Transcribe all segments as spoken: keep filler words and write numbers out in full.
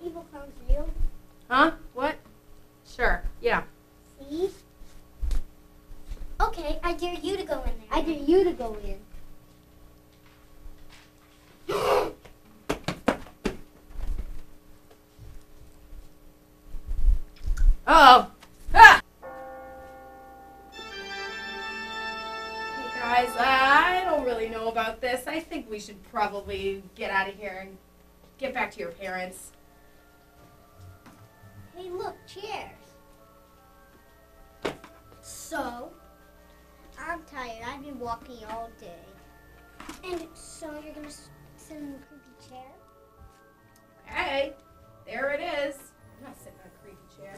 people come for you. Huh? What? Sure, yeah. See? Okay, I dare you to go in there. I dare you to go in. Uh-oh. Ah! Hey guys, uh, I don't really know about this. I think we should probably get out of here and get back to your parents. Hey, look, chairs. So? I'm tired. I've been walking all day. And so you're going to sit in the creepy chair? Hey, there it is. I'm not sitting in a creepy chair.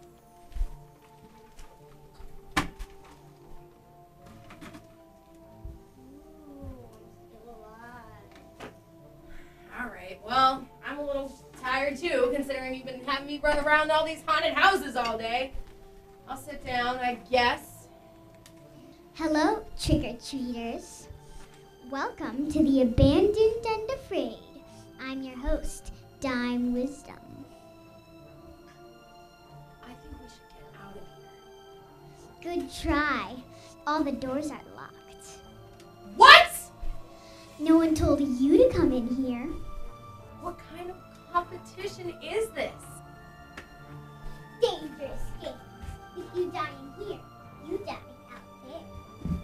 Ooh, I'm still alive. All right, well, I'm a little tired too, considering you've been having me run around all these haunted houses all day. I'll sit down, I guess. Hello, trick-or-treaters. Welcome to the Abandoned and Afraid. I'm your host, Dime Wisdom. I think we should get out of here. Good try. All the doors are locked. What? No one told you to come in here. What kind of competition is this? Dangerous games. If you die in here, you die out there.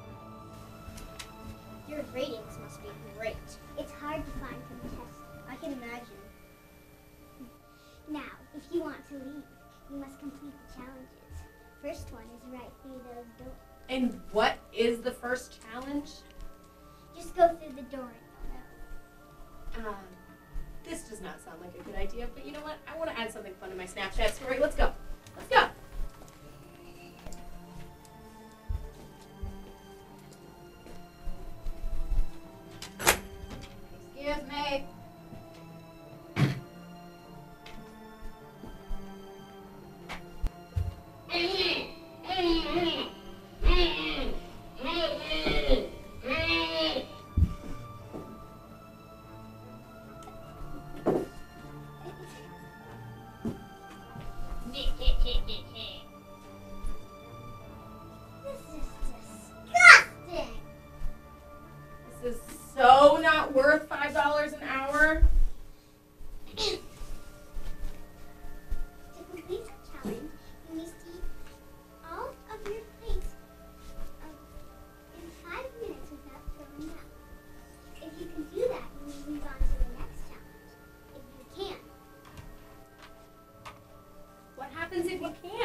Your ratings must be great. It's hard to find contestants. I can imagine. Now, if you want to leave, you must complete the challenges. First one is right through those doors. And what is the first challenge? Just go through the door and you'll know. Um, this does not sound like a good idea, but you know what? I want to add something fun to my Snapchat story. Let's go. Let's go. Excuse me. This is disgusting! This is so not worth five dollars an hour. To complete the challenge, you must eat all of your plates um, in five minutes without throwing up. If you can do that, you may move on to the next challenge. If you can't, What happens if you can't?